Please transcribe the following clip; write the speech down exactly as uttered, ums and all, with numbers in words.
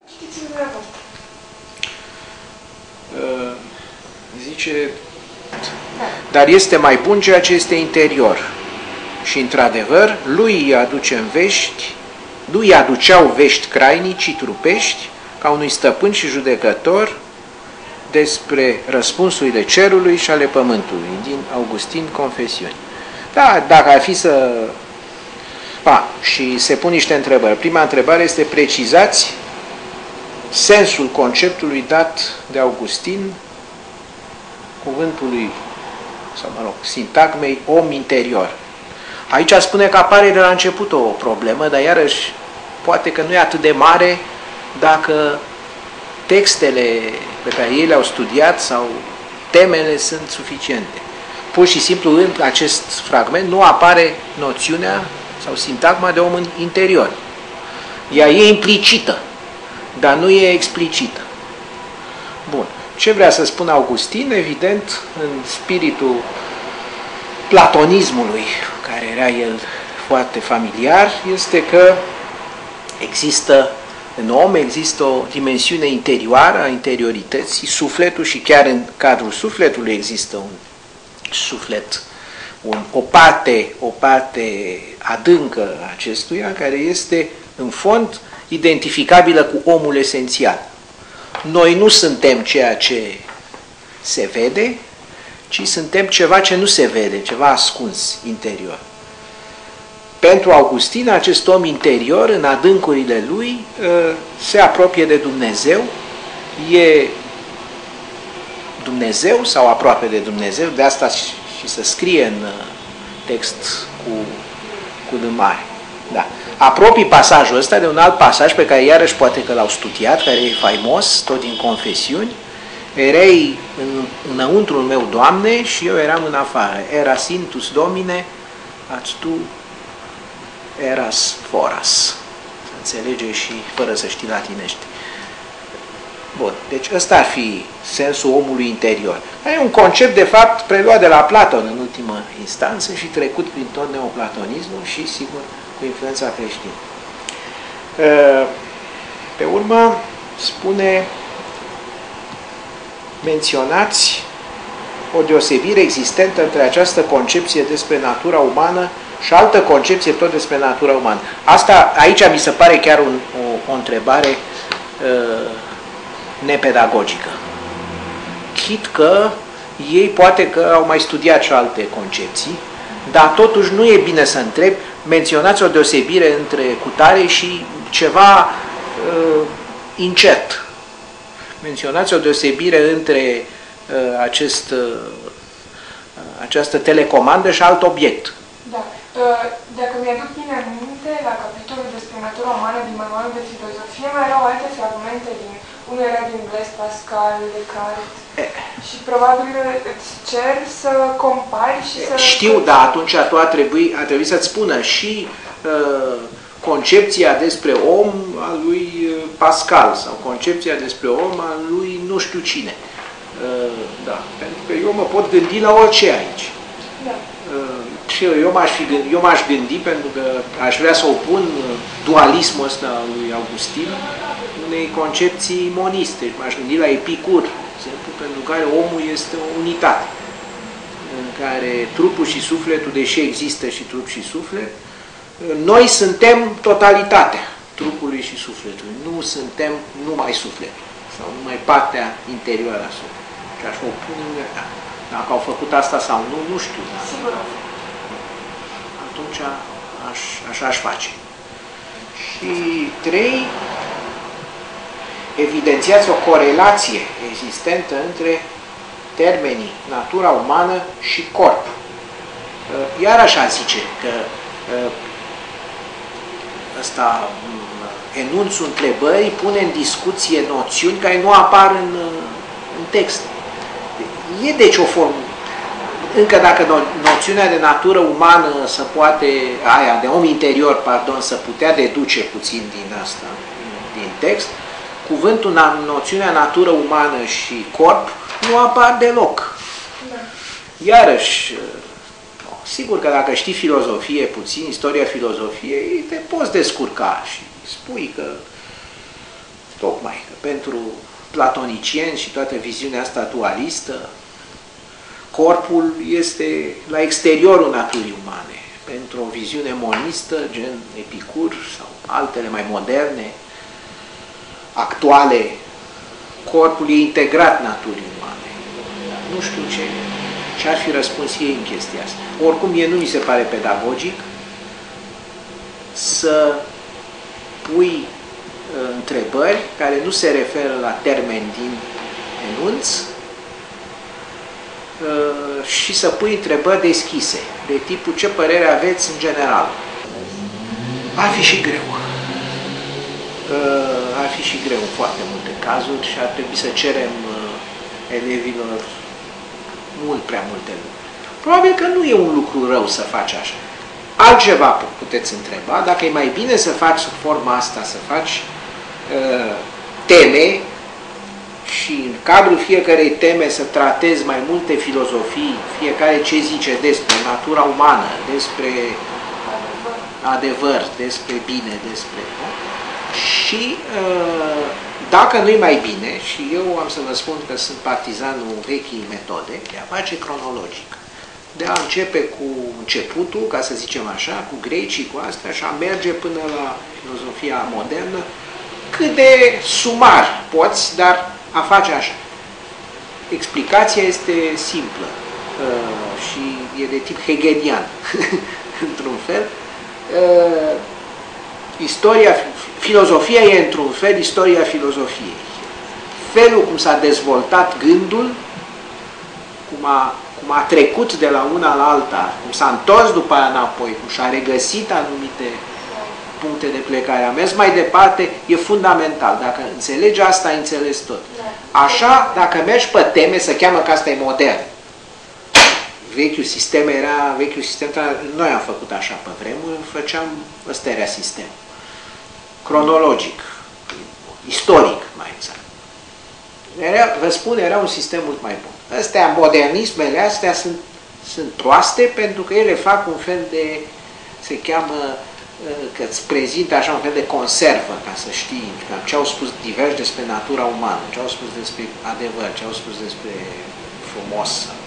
Știți-mi dumneavoastră. Uh, zice, dar este mai bun ceea ce este interior. Și într-adevăr, lui îi aduce în vești, lui îi aduceau vești crainici, trupești, ca unui stăpân și judecător, despre răspunsurile cerului și ale pământului, din Augustin Confesiuni. Da, dacă ar fi să... A, și se pun niște întrebări. Prima întrebare este: precizați sensul conceptului dat de Augustin, cuvântului, sau mă rog, sintagmei om interior. Aici spune că apare de la început o problemă, dar iarăși poate că nu e atât de mare dacă textele pe care ei le-au studiat sau temele sunt suficiente. Pur și simplu în acest fragment nu apare noțiunea sau sintagma de om interior. Ea e implicită, dar nu e explicită. Bun. Ce vrea să spună Augustin? Evident, în spiritul platonismului, care era el foarte familiar, este că există în om, există o dimensiune interioară a interiorității, sufletul, și chiar în cadrul sufletului există un suflet, un, o parte, o parte adâncă a acestuia, care este în fond identificabilă cu omul esențial. Noi nu suntem ceea ce se vede, ci suntem ceva ce nu se vede, ceva ascuns interior. Pentru Augustin, acest om interior, în adâncurile lui, se apropie de Dumnezeu, e Dumnezeu sau aproape de Dumnezeu, de asta și se scrie în text cu, cu N mare. Da. Apropii pasajul ăsta de un alt pasaj pe care iarăși poate că l-au studiat, care e faimos, tot din Confesiuni: erei în, înăuntrul meu, Doamne, și eu eram în afară. Era Sintus Domine, ați tu eras foras. Se înțelege și fără să știi latinește. Bun, deci ăsta ar fi sensul omului interior. E un concept, de fapt, preluat de la Platon în ultimă instanță și trecut prin tot neoplatonismul și, sigur, cu influența creștină. Pe urmă, spune: menționați o deosebire existentă între această concepție despre natura umană și altă concepție tot despre natura umană. Asta, aici mi se pare chiar un, o, o întrebare uh, nepedagogică. Chit că ei poate că au mai studiat și alte concepții, dar totuși nu e bine să întreb: menționați o deosebire între cutare și ceva uh, incert. Menționați o deosebire între uh, acest, uh, această telecomandă și alt obiect. Da. Dacă mi-aduc bine aminte, la capitolul despre natura umană din manualul de filozofie mai erau alte fragmente, din, unul era din Blaise Pascal, Descartes, e. și probabil îți cer să compari și să... Știu, dar atunci tu a trebuit, a trebuit să-ți spună și uh, concepția despre om a lui Pascal sau concepția despre om a lui nu știu cine. Uh, da, pentru că eu mă pot gândi la orice aici. Da. Uh, și eu m-aș gândi, eu m-aș gândi, pentru că aș vrea să opun dualismul ăsta lui Augustin unei concepții moniste. M-aș gândi la Epicur, exemplu, pentru care omul este o unitate, în care trupul și sufletul, deși există și trup și suflet, noi suntem totalitatea trupului și sufletului. Nu suntem numai sufletul sau numai partea interioară a sufletului. Și aș opune, dacă au făcut asta sau nu, nu știu. Sigur. Atunci aș, așa aș face. Și trei, evidențiați o corelație existentă între termenii natura umană și corp. Iar așa zice că ăsta, enunțul întrebării, pune în discuție noțiuni care nu apar în, în text. E deci o formă. Încă dacă noțiunea de natură umană se poate, aia de om interior, pardon, să putea deduce puțin din asta, din text, cuvântul, noțiunea natură umană și corp nu apar deloc. Iarăși, sigur că dacă știi filozofie puțin, istoria filozofiei, te poți descurca și spui că Tocmai că pentru platonicieni și toată viziunea asta dualistă, corpul este la exteriorul naturii umane. Pentru o viziune monistă, gen Epicur sau altele mai moderne, actuale, corpul e integrat naturii umane. Nu știu ce, ce ar fi răspuns ei în chestia asta. Oricum, mie nu mi se pare pedagogic să pui uh, întrebări care nu se referă la termeni din enunț uh, și să pui întrebări deschise, de tipul ce părere aveți în general. Ar fi și greu. Uh, ar fi și greu în foarte multe cazuri și ar trebui să cerem uh, elevilor mult prea multe lucruri. Probabil că nu e un lucru rău să faci așa. Altceva puteți întreba, dacă e mai bine să faci sub forma asta, să faci uh, teme și în cadrul fiecarei teme să tratezi mai multe filozofii, fiecare ce zice despre natura umană, despre adevăr, despre bine, despre... Nu? Și uh, dacă nu-i mai bine, și eu am să vă spun că sunt partizanul vechii metode, de a face cronologic. De a începe cu începutul, ca să zicem așa, cu grecii, cu astea, și a merge până la filozofia modernă, cât de sumar poți, dar a face așa. Explicația este simplă uh, și e de tip hegelian, într-un fel. Uh, istoria, filozofia e, într-un fel, istoria filozofiei. Felul cum s-a dezvoltat gândul, cum a cum a trecut de la una la alta, cum s-a întors după aia înapoi, cum și-a regăsit anumite puncte de plecare, a mers mai departe, e fundamental. Dacă înțelegi asta, ai înțeles tot. Așa, dacă mergi pe teme, se cheamă că asta e modern. Vechiul sistem era, vechiul sistem, noi am făcut așa pe vremuri, făceam, ăsta era sistem. Cronologic, istoric, mai exact. Era, vă spun, era un sistem mult mai bun. Astea, modernismele astea sunt, sunt proaste pentru că ele fac un fel de, se cheamă, că îți prezintă așa un fel de conservă, ca să știi ce au spus diversi despre natura umană, ce au spus despre adevăr, ce au spus despre frumos,